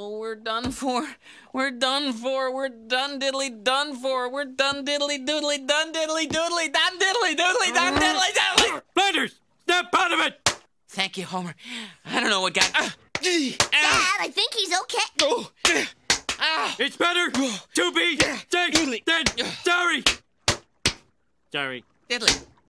Oh, we're done for. We're done for. We're done diddly done for. We're done diddly doodly done diddly doodly done diddly doodly done diddly doodly. Flanders, snap out of it! Thank you, Homer. I don't know what got. Dad, I think he's okay. It's better to be safe than sorry. Sorry. Diddly.